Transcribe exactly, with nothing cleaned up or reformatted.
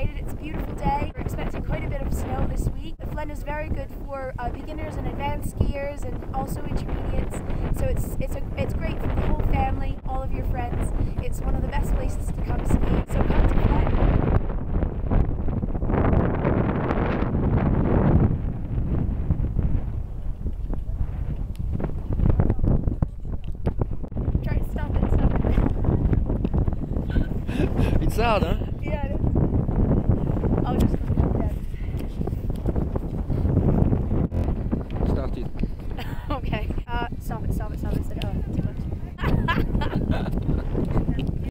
excited. It's a beautiful day. We're expecting quite a bit of snow this week. The Flaine is very good for uh, beginners and advanced skiers and also intermediates. So it's it's a, it's great for the whole family, all of your friends. It's one of the best places to come ski. So come to Flaine. Try to stop it, stop it. It's hard, huh? Yeah, it is.